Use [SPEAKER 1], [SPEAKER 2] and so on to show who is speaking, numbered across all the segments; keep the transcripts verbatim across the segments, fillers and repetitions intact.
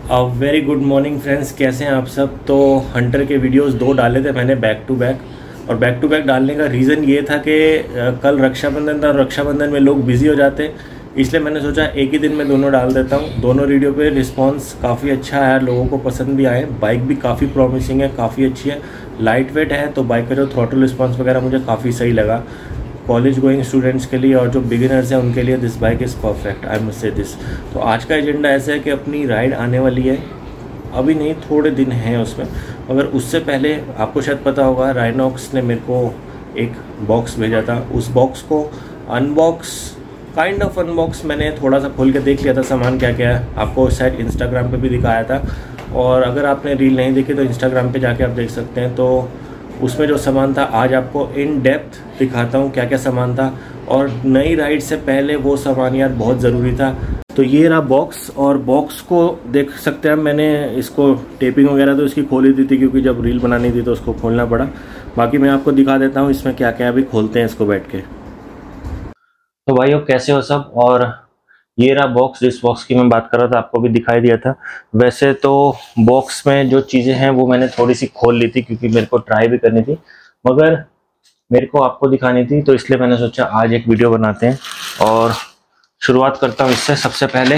[SPEAKER 1] Very good morning friends, कैसे हैं आप सब। तो हंटर के वीडियोस दो डाले थे मैंने बैक टू बैक, और बैक टू बैक डालने का रीज़न ये था कि कल रक्षाबंधन था और रक्षाबंधन में लोग बिज़ी हो जाते, इसलिए मैंने सोचा एक ही दिन में दोनों डाल देता हूँ। दोनों वीडियो पे रिस्पांस काफ़ी अच्छा है, लोगों को पसंद भी आए। बाइक भी काफ़ी प्रॉमिसिंग है, काफ़ी अच्छी है, लाइट वेट है, तो बाइक का जो थ्रॉटल रिस्पॉन्स वगैरह मुझे काफ़ी सही लगा। कॉलेज गोइंग स्टूडेंट्स के लिए और जो बिगिनर्स हैं उनके लिए this bike is perfect, I must say this. तो आज का एजेंडा ऐसा है कि अपनी राइड आने वाली है, अभी नहीं थोड़े दिन हैं उसमें, मगर उससे पहले आपको शायद पता होगा राइनॉक्स ने मेरे को एक बॉक्स भेजा था। उस बॉक्स को अनबॉक्स काइंड ऑफ अनबॉक्स मैंने थोड़ा सा खोल के देख लिया था सामान क्या क्या है। आपको शायद इंस्टाग्राम पे भी दिखाया था, और अगर आपने रील नहीं देखी तो इंस्टाग्राम पे जाके आप देख सकते हैं। तो उसमें जो सामान था आज आपको इन डेप्थ दिखाता हूँ क्या क्या सामान था, और नई राइड से पहले वो सामान यार बहुत ज़रूरी था। तो ये रहा बॉक्स, और बॉक्स को देख सकते हैं। मैंने इसको टेपिंग वगैरह तो इसकी खोली दी थी, क्योंकि जब रील बनानी थी तो उसको खोलना पड़ा। बाकी मैं आपको दिखा देता हूँ इसमें क्या क्या है। अभी खोलते हैं इसको बैठ के। तो भाइयों कैसे हो सब, और ये रहा बॉक्स। जिस बॉक्स की मैं बात कर रहा था आपको भी दिखाई दिया था। वैसे तो बॉक्स में जो चीज़ें हैं वो मैंने थोड़ी सी खोल ली थी, क्योंकि मेरे को ट्राई भी करनी थी, मगर मेरे को आपको दिखानी थी, तो इसलिए मैंने सोचा आज एक वीडियो बनाते हैं। और शुरुआत करता हूँ इससे। सबसे पहले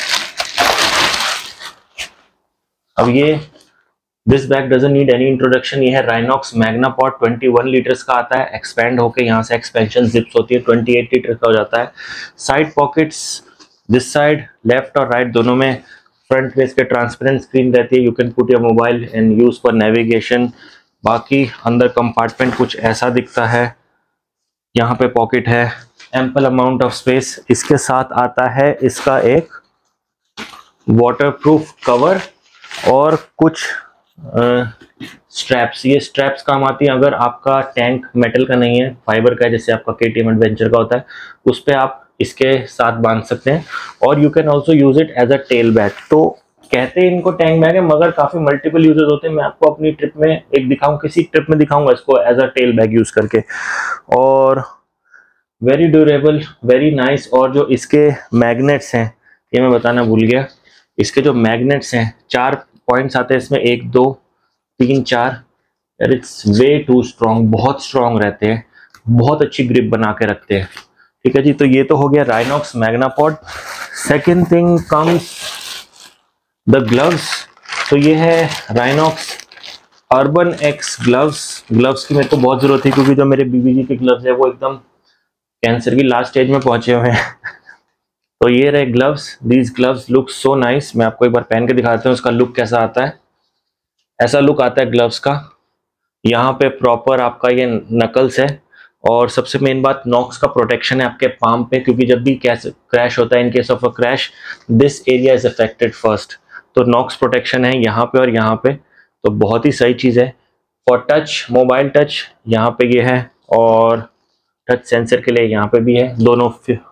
[SPEAKER 1] अब ये this bag doesn't need any introduction. ये है राइनॉक्स मैग्नापॉड, इक्कीस लीटर्स का आता है। एक्सपेंड होके यहाँ से एक्सपेंशन जिप्स होती है, अट्ठाईस लीटर का हो जाता है। Side pockets this side left और राइट दोनों में। फ्रंट में इसके ट्रांसपेरेंट स्क्रीन रहती है, you can put your mobile and use for navigation. बाकी अंदर कंपार्टमेंट कुछ ऐसा दिखता है। यहाँ पे पॉकेट है, एम्पल अमाउंट ऑफ स्पेस। इसके साथ आता है इसका एक वाटरप्रूफ कवर और कुछ स्ट्रैप्स। ये स्ट्रैप्स काम आती है अगर आपका टैंक मेटल का नहीं है, फाइबर का है, जैसे आपका केटीएम एडवेंचर का होता है, उस पे आप इसके साथ बांध सकते हैं। और you can also use it as a tail bag. तो कहते हैं इनको टैंक बैग है, मगर काफी मल्टीपल यूजेस होते हैं। मैं आपको अपनी ट्रिप में एक दिखाऊं, किसी ट्रिप में दिखाऊंगा इसको as a tail bag use करके। और वेरी ड्यूरेबल, वेरी नाइस। और जो इसके मैग्नेट्स हैं ये मैं बताना भूल गया। इसके जो मैग्नेट्स हैं, चार पॉइंट्स आते हैं इसमें, एक दो तीन चार। इट्स वे टू स्ट्रॉन्ग, बहुत स्ट्रॉन्ग रहते हैं, बहुत अच्छी ग्रिप बना के रखते हैं। ठीक है जी। तो ये तो हो गया Rynox Magnapod. Second thing comes the gloves. तो ये है Rynox urban X gloves. Gloves की मेरे को बहुत जरूरत थी, क्योंकि जो मेरे बीबीजी के ग्लव्स है वो एकदम कैंसर की लास्ट स्टेज में पहुंचे हुए हैं। तो ये रहे gloves. These gloves look so nice. मैं आपको एक बार पहन के दिखाता हूँ उसका लुक कैसा आता है। ऐसा लुक आता है ग्लव्स का। यहाँ पे प्रॉपर आपका ये नकल्स है, और सबसे मेन बात नॉक्स का प्रोटेक्शन है आपके पाम पे, क्योंकि जब भी क्रैश होता है, in case of a crash this area is affected first. तो नॉक्स प्रोटेक्शन है यहाँ पे और यहाँ पे, तो बहुत ही सही चीज़ है। फॉर टच, मोबाइल टच यहाँ पे ये है, और टच सेंसर के लिए यहाँ पे भी है, दोनों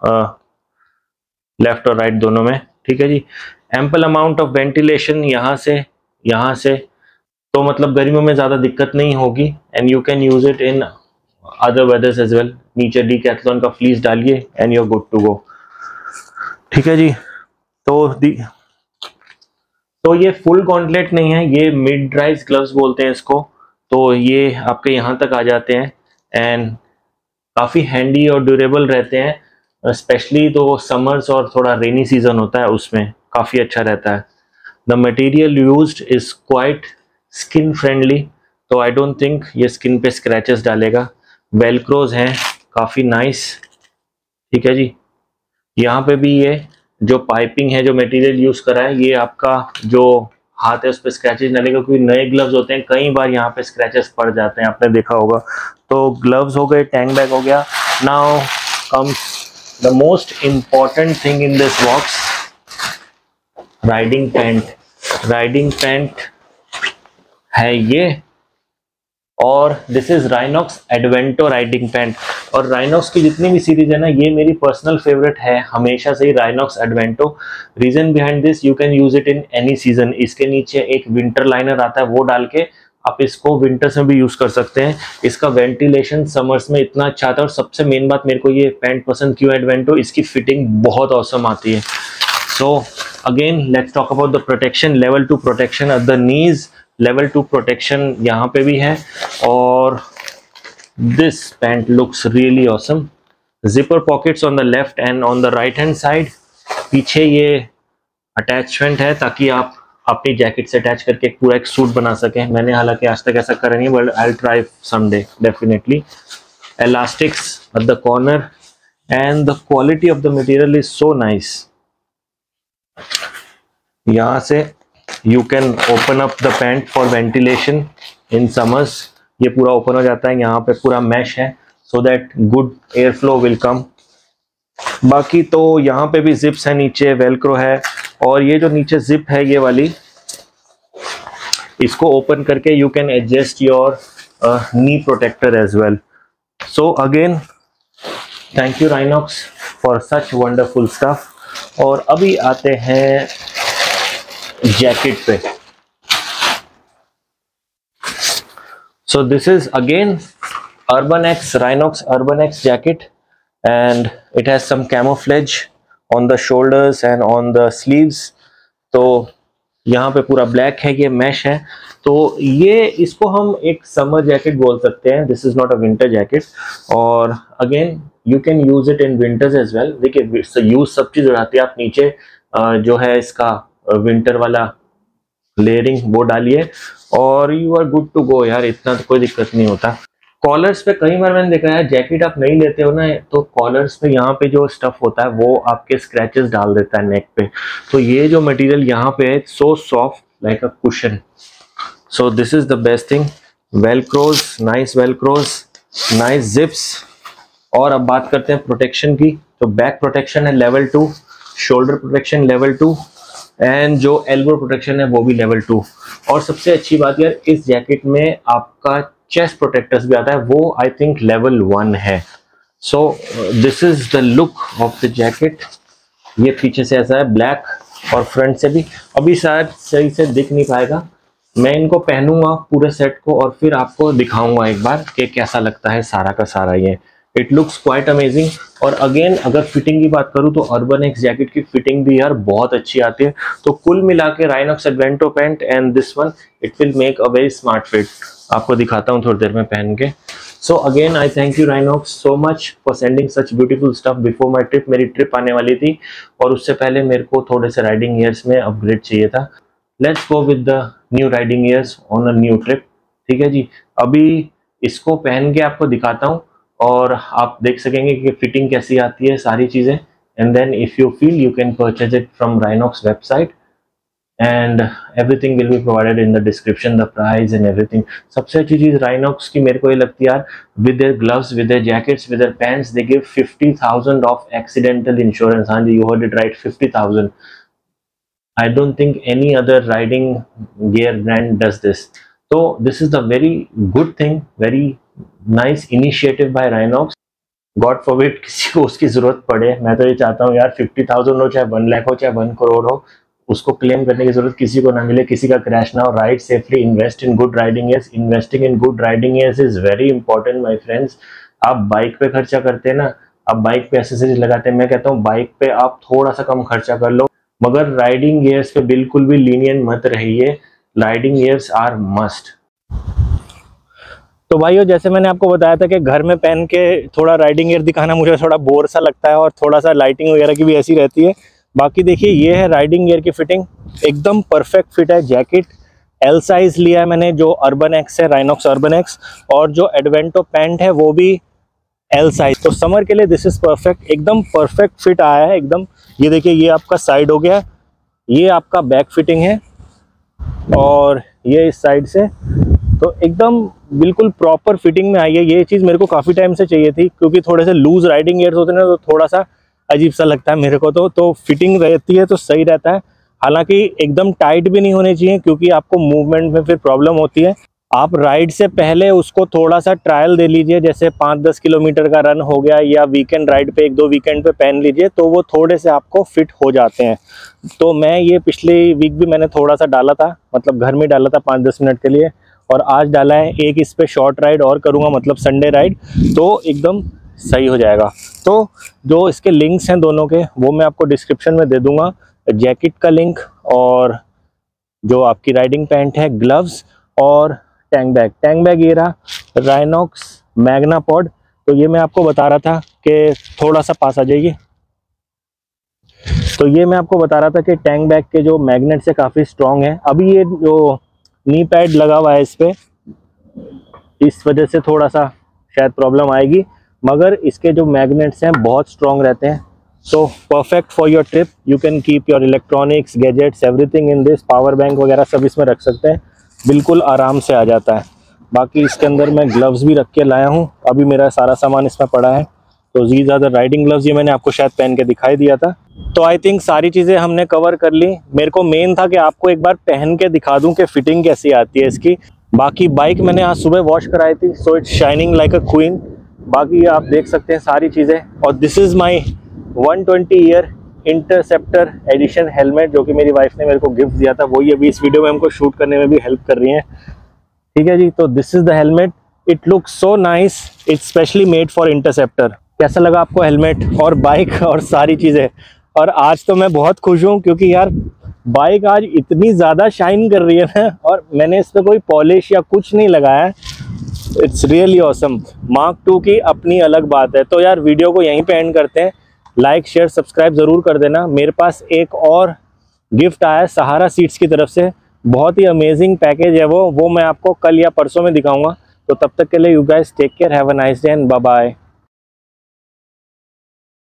[SPEAKER 1] लेफ्ट और राइट दोनों में। ठीक है जी। एम्पल अमाउंट ऑफ वेंटिलेशन यहाँ से यहाँ से, तो मतलब गर्मियों में ज़्यादा दिक्कत नहीं होगी। And you can use it in other weathers as well. नीचे डीकैथलॉन का फ्लीस डालिए and you are good to go. ठीक है जी। तो दी तो ये फुल गॉन्टलेट नहीं है, ये मिड राइज ग्लव्स बोलते हैं इसको। तो ये आपके यहाँ तक आ जाते हैं, एंड काफ़ी हैंडी और ड्यूरेबल रहते हैं। स्पेशली तो समर्स और थोड़ा रेनी सीजन होता है उसमें काफ़ी अच्छा रहता है। The material used is quite skin friendly, तो आई डोंट थिंक ये स्किन पे स्क्रैचेस डालेगा। वेलक्रोज हैं काफ़ी नाइस। ठीक है जी। यहाँ पे भी ये जो पाइपिंग है, जो मटेरियल यूज करा है, ये आपका जो हाथ है उस पर स्क्रैचेस डालेगा, क्योंकि नए ग्लव्स होते हैं कई बार यहाँ पे स्क्रैचेस पड़ जाते हैं, आपने देखा होगा। तो ग्लव्स हो गए, टैंक बैग हो गया। Now comes the most important thing in this box, riding pant. Riding pant है ये, और this is Rynox Advento riding pant. और राइनॉक्स की जितनी भी सीरीज है ना, ये मेरी पर्सनल फेवरेट है हमेशा से ही, Rynox Advento. Reason behind this, you can use it in any season. इसके नीचे एक विंटर लाइनर आता है, वो डाल के आप इसको विंटर्स में भी यूज कर सकते हैं। इसका वेंटिलेशन समर्स में इतना अच्छा आता है, और सबसे मेन बात मेरे को ये पैंट पसंद क्यों एडवेंटो, इसकी फिटिंग बहुत औसम आती है। So so, again let's talk about the protection, level two protection at the knees, level two protection यहाँ पे भी है। और this pant looks really awesome. Zipper pockets on the left and on the right hand side. पीछे ये attachment है ताकि आप अपनी जैकेट से अटैच करके एक पूरा एक सूट बना सकें। मैंने हालांकि आज तक ऐसा करा नहीं, but I will try someday definitely. Elastics at the corner and the quality of the material is so nice. यहाँ से you can open up the pant for ventilation in summers. ये पूरा ओपन हो जाता है, यहाँ पे पूरा मैश है so that good air flow will come. बाकी तो यहाँ पे भी जिप्स है, नीचे वेलक्रो है, और ये जो नीचे जिप है ये वाली, इसको ओपन करके you can adjust your uh, knee protector as well. So again, thank you Rhinox for such wonderful stuff. और अभी आते हैं जैकेट पे। So this is again Urban X, Rhinox Urban X jacket, and it has some camouflage on the shoulders and on the sleeves. तो यहाँ पे पूरा black है, ये मैश है, तो ये इसको हम एक समर जैकेट बोल सकते हैं। This is not a winter jacket. और again you can use it in winters as well. देखिए यूज सब चीज हो जाती है। आप नीचे जो है इसका विंटर वाला लेयरिंग वो डालिए और you are good to go यार, इतना तो कोई दिक्कत नहीं होता। कॉलर्स पे कई बार मैंने देखा है, जैकेट आप नहीं लेते हो ना तो कॉलर्स पे यहाँ पे जो स्टफ होता है वो आपके स्क्रैचेस डाल देता है नेक पे। तो ये जो मटेरियल यहाँ पे है so soft like a cushion. So this is the best thing. Velcros, nice velcros, nice zips. और अब बात करते हैं प्रोटेक्शन की। तो बैक प्रोटेक्शन है level two, shoulder protection level two, and जो एल्बो प्रोटेक्शन है वो भी लेवल टू। और सबसे अच्छी बात यार, इस जैकेट में आपका चेस्ट प्रोटेक्टर्स भी आता है, वो आई थिंक लेवल वन है। So this is the look of the jacket. ये पीछे से ऐसा है ब्लैक और फ्रंट से भी। अभी शायद सही से दिख नहीं पाएगा, मैं इनको पहनूंगा पूरे सेट को और फिर आपको दिखाऊंगा एक बार कि कैसा लगता है सारा का सारा। ये इट लुक्स क्वाइट अमेजिंग। और अगेन अगर फिटिंग की बात करूं तो अर्बन एक्स जैकेट की फिटिंग भी यार बहुत अच्छी आती है। तो कुल मिला के Rynox Advento pant and this one it will make a very smart fit. आपको दिखाता हूँ थोड़ी देर में पहन के। So again I thank you Rynox so much for sending such beautiful stuff before my trip. मेरी ट्रिप आने वाली थी और उससे पहले मेरे को थोड़े से राइडिंग गियर्स में अपग्रेड चाहिए था। Let's go with the new riding gears on a new trip. ठीक है जी, अभी इसको पहन के आपको दिखाता हूँ और आप देख सकेंगे कि फिटिंग कैसी आती है सारी चीज़ें। And then if you feel you can purchase it from Rynox website and everything will be provided in the description, the price and everything. सबसे अच्छी चीज़ राइनॉक्स की मेरे को ये लगती है यार, with their gloves, with their jackets, with their pants, they give fifty thousand of accidental insurance. हाँ जी, you heard it right, fifty thousand. I don't think any other riding gear brand does this. So this is the very good thing, very nice initiative by Rhinox. God forbid किसी को उसकी जरूरत पड़े, मैं तो ये चाहता हूँ यार फिफ्टी थाउजेंड हो चाहे वन लाख हो चाहे वन करोड़ हो, उसको क्लेम करने की जरूरत किसी को ना मिले, किसी का क्रैश ना हो। Ride safely, invest in good riding gears. Investing in good riding gears is very important my friends. आप बाइक पे खर्चा करते हैं ना, आप बाइक पे एसेसरीज लगाते हैं, मैं कहता हूँ बाइक पे आप थोड़ा सा कम खर्चा कर लो, मगर राइडिंग गियर्स पे बिल्कुल भी लीनियंट मत रहिए। Riding gears are must. तो भाइयों, जैसे मैंने आपको बताया था कि घर में पहन के थोड़ा राइडिंग गियर दिखाना मुझे थोड़ा बोर सा लगता है और थोड़ा सा लाइटिंग वगैरह की भी ऐसी रहती है। बाकी देखिए ये है राइडिंग गियर की फिटिंग, एकदम परफेक्ट फिट है। जैकेट एल साइज लिया है मैंने, जो अर्बन एक्स है, राइनॉक्स अर्बन एक्स, और जो एडवेंटो पैंट है वो भी एल साइज। तो समर के लिए दिस इज परफेक्ट, एकदम परफेक्ट फिट आया है एकदम। ये देखिए, ये आपका साइड हो गया, ये आपका बैक फिटिंग है और ये इस साइड से, तो एकदम बिल्कुल प्रॉपर फिटिंग में आई है। ये चीज़ मेरे को काफ़ी टाइम से चाहिए थी, क्योंकि थोड़े से लूज राइडिंग गियर्स होते हैं ना तो थोड़ा सा अजीब सा लगता है मेरे को। तो तो फिटिंग रहती है तो सही रहता है। हालांकि एकदम टाइट भी नहीं होने चाहिए, क्योंकि आपको मूवमेंट में फिर प्रॉब्लम होती है। आप राइड से पहले उसको थोड़ा सा ट्रायल दे लीजिए, जैसे पाँच दस किलोमीटर का रन हो गया या वीकेंड राइड पे एक दो वीकेंड पे पहन लीजिए, तो वो थोड़े से आपको फिट हो जाते हैं। तो मैं ये पिछले वीक भी मैंने थोड़ा सा डाला था, मतलब घर में डाला था पाँच दस मिनट के लिए, और आज डाला है एक इस पे शॉर्ट राइड और करूँगा, मतलब संडे राइड, तो एकदम सही हो जाएगा। तो जो इसके लिंक्स हैं दोनों के वो मैं आपको डिस्क्रिप्शन में दे दूँगा। जैकेट का लिंक और जो आपकी राइडिंग पैंट है, ग्लव्स और टैंक बैग। टैंक बैग ये रहा, राइनॉक्स मैग्ना पॉड। तो ये मैं आपको बता रहा था कि थोड़ा सा पास आ जाइए। तो ये मैं आपको बता रहा था कि टैंक बैग के जो मैग्नेट से काफ़ी स्ट्रॉन्ग है। अभी ये जो नी पैड लगा हुआ है इस पर, इस वजह से थोड़ा सा शायद प्रॉब्लम आएगी, मगर इसके जो मैग्नेट्स हैं बहुत स्ट्रॉन्ग रहते हैं। So perfect for your trip. You can keep your electronics, gadgets, everything in this. Power bank वगैरह सब इसमें रख सकते हैं, बिल्कुल आराम से आ जाता है। बाकी इसके अंदर मैं ग्लव्स भी रख के लाया हूँ, अभी मेरा सारा सामान इसमें पड़ा है। तो जी ज़्यादा राइडिंग ग्लव्स ये मैंने आपको शायद पहन के दिखाई दिया था। तो आई थिंक सारी चीज़ें हमने कवर कर ली। मेरे को मेन था कि आपको एक बार पहन के दिखा दूं कि फिटिंग कैसी आती है इसकी। बाकी बाइक मैंने आज सुबह वॉश कराई थी, so it's shining like a queen. बाकी आप देख सकते हैं सारी चीज़ें। और this is my one twenty year Interceptor edition helmet, जो कि मेरी वाइफ ने मेरे को गिफ्ट दिया था। वही अभी इस वीडियो में हमको शूट करने में भी हेल्प कर रही है। ठीक है जी, तो this is the helmet. It looks so nice, it's specially made for Interceptor. कैसा लगा आपको हेलमेट और बाइक और सारी चीज़ें? और आज तो मैं बहुत खुश हूँ क्योंकि यार बाइक आज इतनी ज़्यादा शाइन कर रही है ना, और मैंने इस पर कोई पॉलिश या कुछ नहीं लगाया है। It's really awesome. Mark two की अपनी अलग बात है। तो यार वीडियो को यहीं पे एंड करते हैं। लाइक शेयर सब्सक्राइब ज़रूर कर देना। मेरे पास एक और गिफ्ट आया है सहारा सीट्स की तरफ से, बहुत ही अमेजिंग पैकेज है वो वो मैं आपको कल या परसों में दिखाऊंगा। तो तब तक के लिए you guys take care, have a nice day and bye bye.